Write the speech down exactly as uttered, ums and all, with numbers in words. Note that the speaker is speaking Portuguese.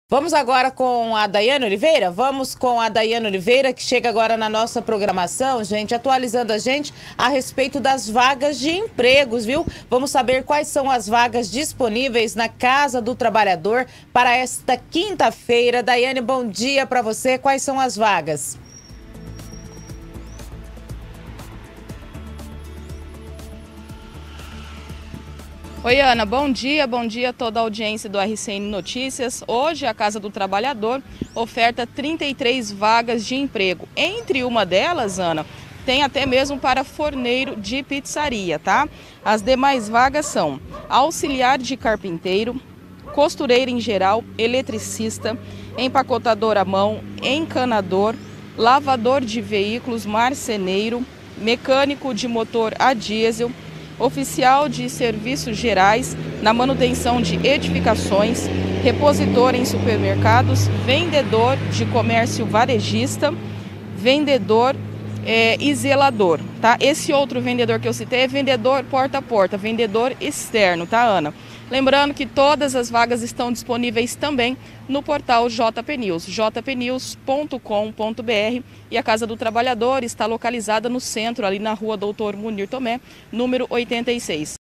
Vamos agora com a Daiane Oliveira? Vamos com a Daiane Oliveira, que chega agora na nossa programação, gente, atualizando a gente a respeito das vagas de empregos, viu? Vamos saber quais são as vagas disponíveis na Casa do Trabalhador para esta quinta-feira. Daiane, bom dia para você. Quais são as vagas? Oi, Ana, bom dia, bom dia a toda a audiência do R C N Notícias. Hoje a Casa do Trabalhador oferta trinta e três vagas de emprego. Entre uma delas, Ana, tem até mesmo para forneiro de pizzaria, tá? As demais vagas são auxiliar de carpinteiro, costureira em geral, eletricista, empacotador à mão, encanador, lavador de veículos, marceneiro, mecânico de motor a diesel, oficial de serviços gerais na manutenção de edificações, repositor em supermercados, vendedor de comércio varejista, vendedor é, e zelador, tá? Esse outro vendedor que eu citei é vendedor porta a porta, vendedor externo, tá, Ana? Lembrando que todas as vagas estão disponíveis também no portal J P News, j p news ponto com ponto b r, e a Casa do Trabalhador está localizada no centro, ali na rua Doutor Munir Tomé, número oitenta e seis.